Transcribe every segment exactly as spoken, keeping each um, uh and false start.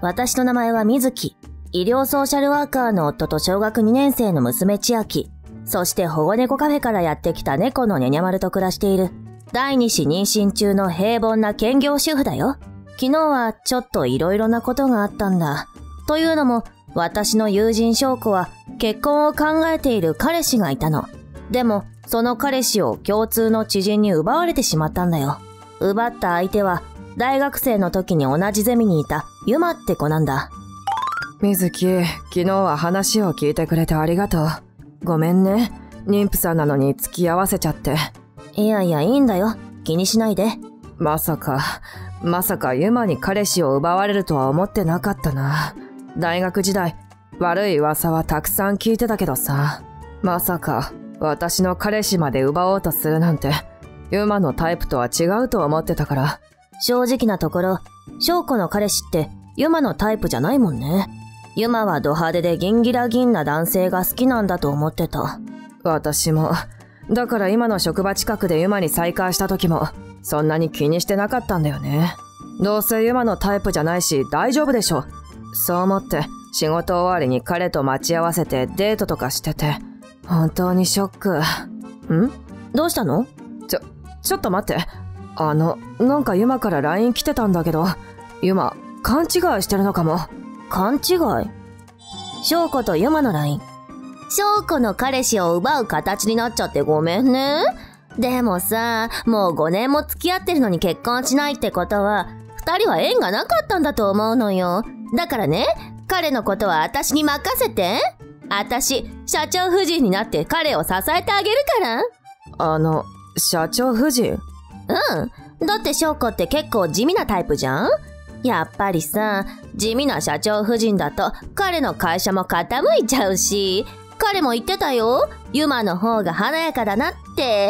私の名前は水木。医療ソーシャルワーカーの夫と小学にねん生の娘千秋。そして保護猫カフェからやってきた猫のニャニャ丸と暮らしている。第二子妊娠中の平凡な兼業主婦だよ。昨日はちょっと色々なことがあったんだ。というのも、私の友人翔子は結婚を考えている彼氏がいたの。でも、その彼氏を共通の知人に奪われてしまったんだよ。奪った相手は、大学生の時に同じゼミにいたユマって子なんだ。 水木、昨日は話を聞いてくれてありがとう。ごめんね。妊婦さんなのに付き合わせちゃって。 いやいや、いいんだよ。気にしないで。 まさか、まさかユマに彼氏を奪われるとは思ってなかったな。大学時代、悪い噂はたくさん聞いてたけどさ。まさか、私の彼氏まで奪おうとするなんて、ユマのタイプとは違うと思ってたから。 正直なところ、翔子の彼氏ってユマのタイプじゃないもんね。ユマはド派手でギンギラギンな男性が好きなんだと思ってた。 私も。だから今の職場近くでユマに再会した時も、そんなに気にしてなかったんだよね。どうせユマのタイプじゃないし大丈夫でしょ。そう思って仕事終わりに彼と待ち合わせてデートとかしてて、本当にショック。 ん？どうしたの？ ちょ、ちょっと待って。あの、なんかユマから ライン 来てたんだけど、ユマ、勘違いしてるのかも。 勘違い？翔子とユマの ライン。翔子の彼氏を奪う形になっちゃってごめんね。でもさ、もうごねんも付き合ってるのに結婚しないってことは、二人は縁がなかったんだと思うのよ。だからね、彼のことは私に任せて。私、社長夫人になって彼を支えてあげるから。 あの、社長夫人？ うん。だって翔子って結構地味なタイプじゃん？やっぱりさ、地味な社長夫人だと彼の会社も傾いちゃうし、彼も言ってたよ。ユマの方が華やかだなって。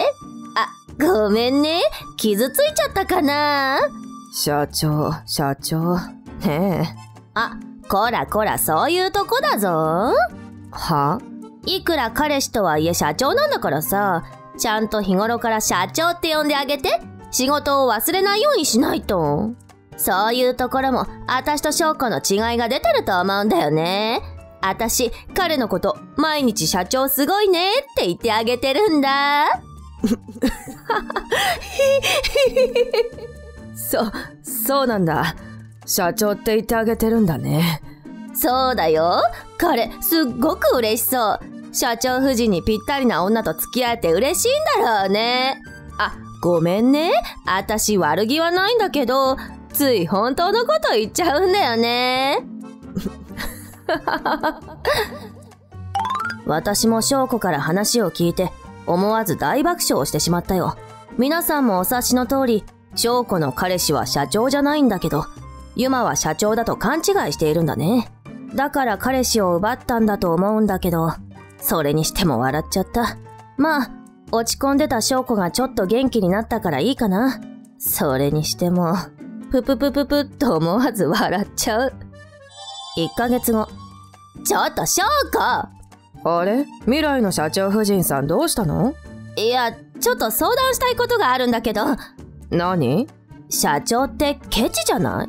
あ、ごめんね。傷ついちゃったかな？ 社長、社長。ねえ。 あ、こらこら、そういうとこだぞ。 は？ いくら彼氏とはいえ社長なんだからさ、ちゃんと日頃から社長って呼んであげて、仕事を忘れないようにしないと。そういうところも、あたしと翔子の違いが出てると思うんだよね。あたし、彼のこと、毎日社長すごいねって言ってあげてるんだ。 そ、そうなんだ。社長って言ってあげてるんだね。 そうだよ。彼、すっごく嬉しそう。社長夫人にぴったりな女と付き合えて嬉しいんだろうね。あ、ごめんね。あたし悪気はないんだけど、つい本当のこと言っちゃうんだよね。私も翔子から話を聞いて、思わず大爆笑をしてしまったよ。皆さんもお察しの通り、翔子の彼氏は社長じゃないんだけど、ユマは社長だと勘違いしているんだね。だから彼氏を奪ったんだと思うんだけど、それにしても笑っちゃった。まあ、落ち込んでた翔子がちょっと元気になったからいいかな。それにしても、ぷぷぷぷぷっと思わず笑っちゃう。いっかげつご。ちょっと翔子！ あれ？未来の社長夫人さんどうしたの？ いや、ちょっと相談したいことがあるんだけど。 何？ 社長ってケチじゃない？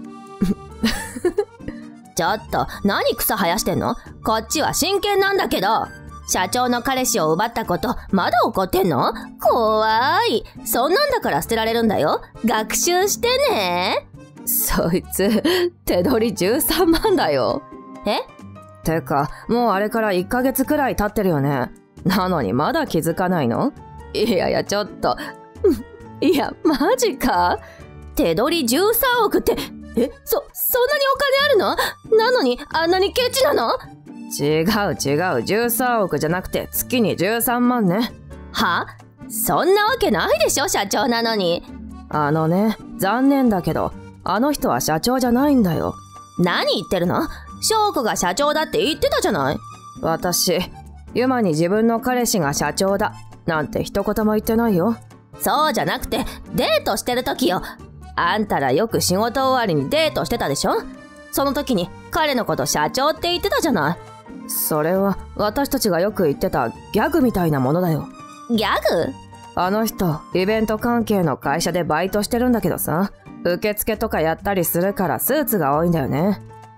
ちょっと、何草生やしてんの？こっちは真剣なんだけど。社長の彼氏を奪ったこと、まだ怒ってんの？怖い。そんなんだから捨てられるんだよ。学習してね。 そいつ、手取りじゅうさんまんだよ。 え？ てか、もうあれからいっかげつくらい経ってるよね。なのにまだ気づかないの？いやいや、ちょっと。いや、マジか？ 手取りじゅうさんおくって、え、そ、そんなにお金あるの？なのに、あんなにケチなの？ 違う違う、じゅうさんおくじゃなくて月にじゅうさんまんね。 は？そんなわけないでしょ、社長なのに。 あのね、残念だけど、あの人は社長じゃないんだよ。 何言ってるの？翔子が社長だって言ってたじゃない。 私、ユマに自分の彼氏が社長だ、なんて一言も言ってないよ。 そうじゃなくて、デートしてる時よ。あんたらよく仕事終わりにデートしてたでしょ？その時に彼のこと社長って言ってたじゃない。 それは私たちがよく言ってたギャグみたいなものだよ。 ギャグ？ あの人、イベント関係の会社でバイトしてるんだけどさ、受付とかやったりするからスーツが多いんだよね。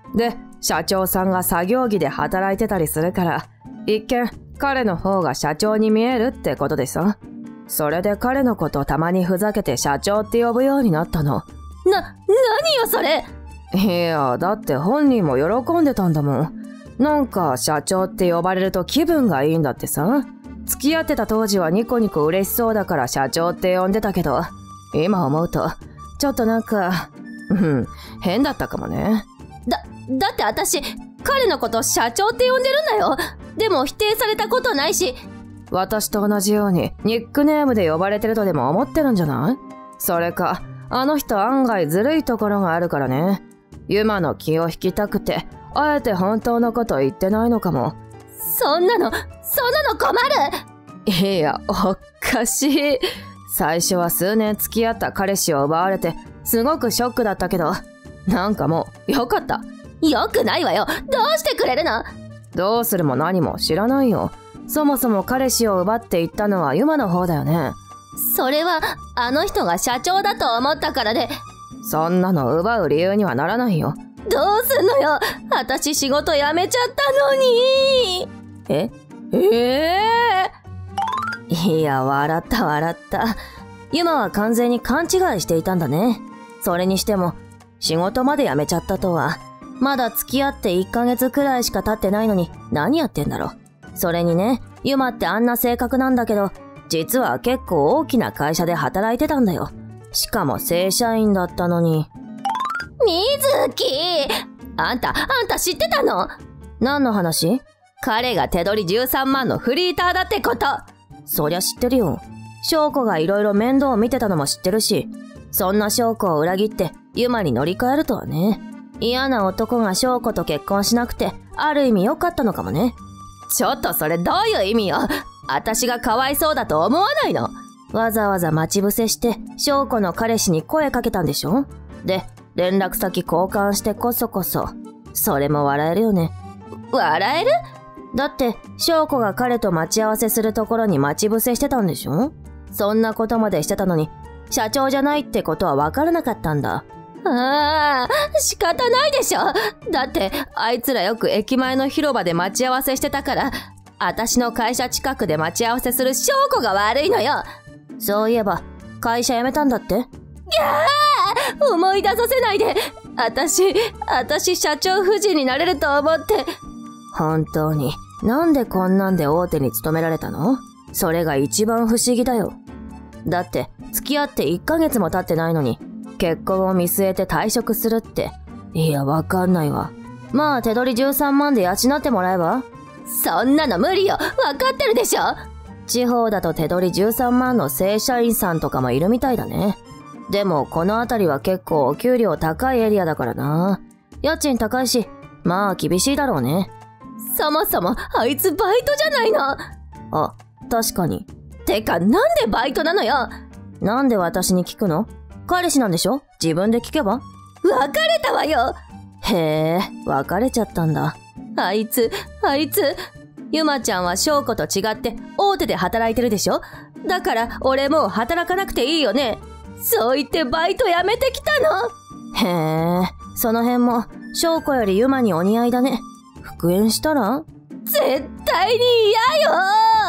で、社長さんが作業着で働いてたりするから、一見彼の方が社長に見えるってことでさ。それで彼のことたまにふざけて社長って呼ぶようになったの。 な、何よそれ。 いや、だって本人も喜んでたんだもん。なんか社長って呼ばれると気分がいいんだってさ。付き合ってた当時はニコニコ嬉しそうだから社長って呼んでたけど、今思うとちょっとなんか、うん、変だったかもね。 だ、だって私、彼のこと社長って呼んでるんだよ。でも否定されたことないし。 私と同じようにニックネームで呼ばれてるとでも思ってるんじゃない？それか、あの人案外ずるいところがあるからね。ユマの気を引きたくて、あえて本当のこと言ってないのかも。 そんなの、そんなの困る。 いや、おかしい。最初は数年付き合った彼氏を奪われて、すごくショックだったけど、なんかもう、よかった。 よくないわよ。どうしてくれるの？ どうするも何も知らないよ。そもそも彼氏を奪っていったのはユマの方だよね。 それは、あの人が社長だと思ったからで。 そんなの奪う理由にはならないよ。 どうすんのよ。私仕事辞めちゃったのに。 えええー、いや、笑った笑った。ユマは完全に勘違いしていたんだね。それにしても、仕事まで辞めちゃったとは。まだ付き合っていっかげつくらいしか経ってないのに何やってんだろう。それにね、ユマってあんな性格なんだけど、実は結構大きな会社で働いてたんだよ。しかも正社員だったのに。 みずき、あんた、あんた知ってたの？ 何の話？ 彼が手取りじゅうさんまんのフリーターだってこと。 そりゃ知ってるよ。翔子がいろいろ面倒を見てたのも知ってるし、そんな翔子を裏切ってユマに乗り換えるとはね。嫌な男が翔子と結婚しなくて、ある意味良かったのかもね。 ちょっとそれどういう意味よ。私がかわいそうだと思わないの？ わざわざ待ち伏せして翔子の彼氏に声かけたんでしょ？で、連絡先交換してこそこそ。それも笑えるよね。 笑える？ だって翔子が彼と待ち合わせするところに待ち伏せしてたんでしょ？そんなことまでしてたのに社長じゃないってことは分からなかったんだ。 ああ、仕方ないでしょ。だってあいつらよく駅前の広場で待ち合わせしてたから、私の会社近くで待ち合わせする翔子が悪いのよ。 そういえば会社辞めたんだって？ ギャー！思い出させないで。私、私社長夫人になれると思って。 本当になんでこんなんで大手に勤められたの？それが一番不思議だよ。だって付き合っていっかげつも経ってないのに結婚を見据えて退職するって。いや、わかんないわ。まあ手取りじゅうさんまんで養ってもらえば？ そんなの無理よ。わかってるでしょ。 地方だと手取りじゅうさんまんの正社員さんとかもいるみたいだね。でもこの辺りは結構お給料高いエリアだからな。家賃高いし、まあ厳しいだろうね。 そもそもあいつバイトじゃないの。 あ、確かに。 てかなんでバイトなのよ。 なんで私に聞くの？彼氏なんでしょ？自分で聞けば？ 別れたわよ。 へえ、別れちゃったんだ。 あいつ、あいつ。ゆまちゃんは翔子と違って大手で働いてるでしょ？だから俺もう働かなくていいよね。そう言ってバイト辞めてきたの。 へえ、その辺も翔子よりユマにお似合いだね。復縁したら？ 絶対に嫌よ。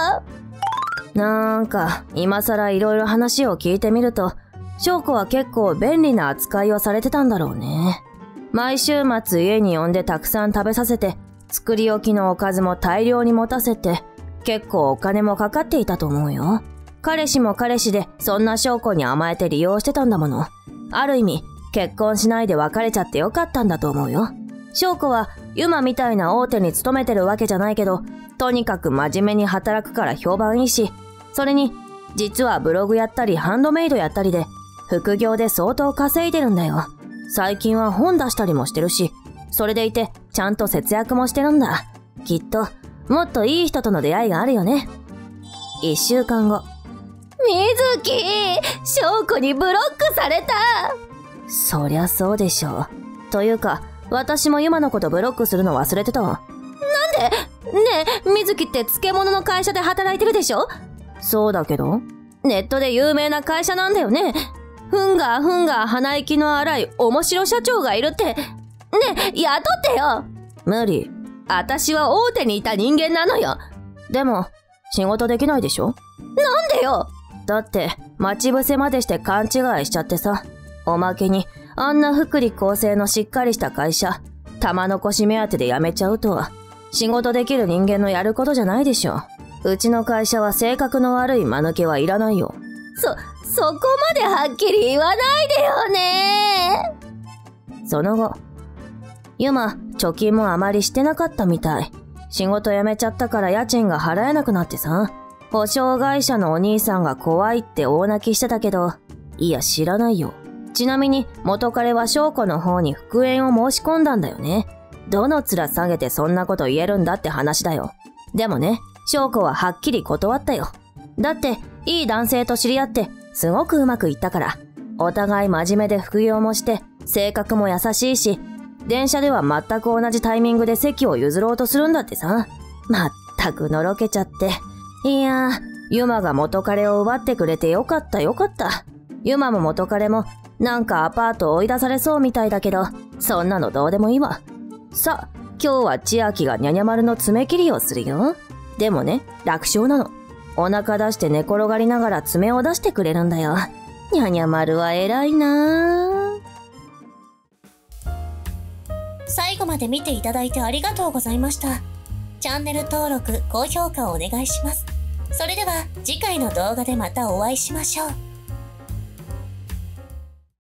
なんか今さらいろいろ話を聞いてみると、翔子は結構便利な扱いをされてたんだろうね。毎週末家に呼んでたくさん食べさせて、作り置きのおかずも大量に持たせて、結構お金もかかっていたと思うよ。彼氏も彼氏でそんな翔子に甘えて利用してたんだもの。ある意味結婚しないで別れちゃってよかったんだと思うよ。翔子はユマみたいな大手に勤めてるわけじゃないけど、とにかく真面目に働くから評判いいし、それに実はブログやったりハンドメイドやったりで副業で相当稼いでるんだよ。最近は本出したりもしてるし、それでいてちゃんと節約もしてるんだ。きっともっといい人との出会いがあるよね。一週間後。 みずき、翔子にブロックされた。 そりゃそうでしょう。というか私もユマのことブロックするの忘れてたわ。 なんで？ねえ、みずきって漬物の会社で働いてるでしょ？ そうだけど。 ネットで有名な会社なんだよね。ふんがふんが鼻息の荒い面白社長がいるって。 ねえ、雇ってよ。無理。私は大手にいた人間なのよ。でも、仕事できないでしょ？なんでよ。だって、待ち伏せまでして勘違いしちゃってさ。おまけに、あんな福利厚生のしっかりした会社、玉残し目当てで辞めちゃうとは、仕事できる人間のやることじゃないでしょ。うちの会社は性格の悪い間抜けはいらないよ。そ、そこまではっきり言わないでよね。その後、ユマ、貯金もあまりしてなかったみたい。仕事辞めちゃったから家賃が払えなくなってさ。保証会社のお兄さんが怖いって大泣きしてたけど、いや知らないよ。ちなみに元彼は翔子の方に復縁を申し込んだんだよね。どの面下げてそんなこと言えるんだって話だよ。でもね、翔子ははっきり断ったよ。だって、いい男性と知り合って、すごくうまくいったから。お互い真面目で副業もして、性格も優しいし、電車では全く同じタイミングで席を譲ろうとするんだってさ。まったくのろけちゃって。いやー、ユマが元彼を奪ってくれてよかったよかった。ユマも元彼も、なんかアパート追い出されそうみたいだけど、そんなのどうでもいいわ。さあ、今日は千秋がニャニャ丸の爪切りをするよ。でもね、楽勝なの。お腹出して寝転がりながら爪を出してくれるんだよ。ニャニャ丸は偉いなぁ。 最後まで見ていただいてありがとうございました。チャンネル登録、高評価をお願いします。それでは次回の動画でまたお会いしましょう。